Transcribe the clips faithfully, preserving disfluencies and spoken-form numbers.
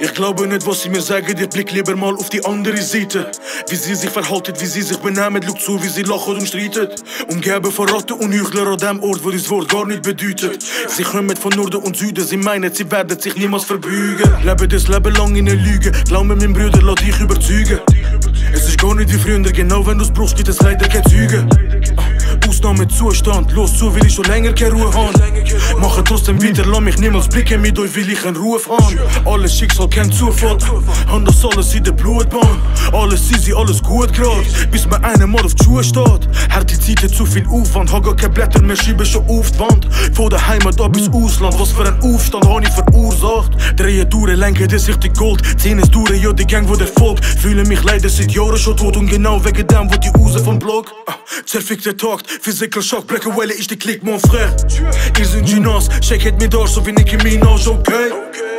Ich glaube nicht, was sie mir sagen, ihr blick lieber mal auf die andere Seite. Wie sie sich verhaltet, wie sie sich benehmed, schaut zu, wie sie lachen und stritet. Umgäbe von Ratte und Hüchler an dem Ort, wo das Wort gaarnüt bedütet. Sie chömed von Norde und Süde, sie meinen, sie werden sich niemals verbügen. Lebe das Leben lang in der Lüge, glaub mir, mein Bruder, lass dich überzeugen. Es ist gar nicht wie früher, genau wenn du's brauchst, gibt es leider keine Züge. Ausnahmezustand, los zu, will ich schon länger keine Ruhe haben. Mache trotzdem wieder, lass mich niemals blicken, mit euch will ich einen Ruf haben. Alles Schicksal, kein Zufall, haben das alles in der Blutbahn. Alles easy, alles gut grad, bis mir einer mal auf die Schuhe steht. Harte Zeiten, zu viel Aufwand, hab gar keine Blätter mehr, schiebe schon auf die Wand. Von der Heimat ab bis Ausland, was für ein Aufstand hab ich verursacht. Drehe durch, lenke das richtig Gold, Zähne durch, ja die Gang, wo der folgt. Fühle mich leider seit Jahren schon tot und genau wegen dem, wo die raus vom Block. Zerfickte Takt, Physical Shock, Blackwelle, ich die Klick, mon frère. Ihr sind Ginas, checkt mir durch, so wie Nicki Minaj, okay?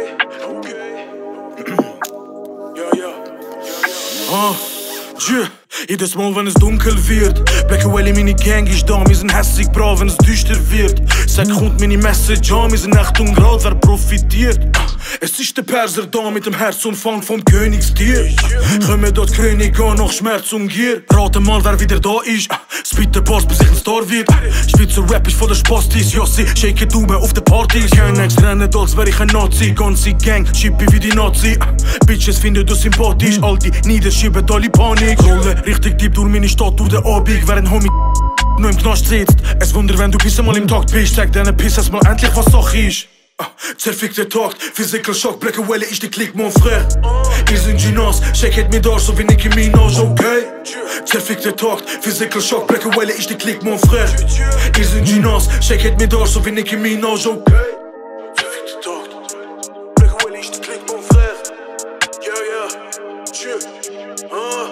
Ah, yeah. Jedes Mal, wenn es dunkel wird, Blackwelle, meine Gang ist da, wir sind hässig brav, wenn es düster wird. Sag, kommt meine Message an, wir sind echt ungerade, wer profitiert? Es ist der Perser da mit dem Herzumfang vom Königstier. Kommen dort König an, nach Schmerz und Gier. Rate mal, wer wieder da ist. Spitte Bars, bis ich ein Star wird. Schweizer Rap ist voller Spastis. Ja, sie shake Daumen auf den Partys. Kein Ex rennen, als wär ich ein Nazi. Ganze Gang, chippy wie die Nazi. Bitches finden du sympathisch. Alte niederschieben alle Panik. Rolle richtig deep durch meine Stadt, durch den Abend. Während Homie nur im Knast sitzt. Es Wunder, wenn du bis einmal im Takt bist. Sag deinen Piss erst mal endlich, was Sache ist. Zerfickte Takt, Physical Shock, Blackwelle, ich die Klick, mon frère. Ihr sind Ginas, checkt mir durch, so wie Nicki Minaj, okay? Zerfickte Takt, Physical Shock, Blackwelle, ich die Klick, mon frère. Ihr sind Ginas, checkt mir durch, so wie Nicki Minaj, okay? Zerfickte Takt, Blackwelle, ich die Klick, mon frère. Yeah, yeah, tschüss, ah.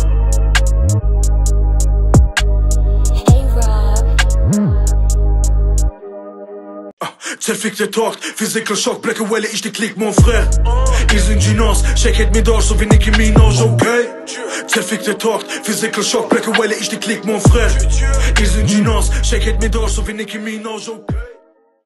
Zerfickte Takt, Physical Shock, Blackwelle, ich die Klick, mon frère. Ihr sind Ginas, checkt mir durch, so wie Nicki Minaj, okay? Zerfickte Takt, Physical Shock, Blackwelle, ich die Klick, mon frère. Ihr sind Ginas, checkt mir durch, so wie Nicki Minaj, okay?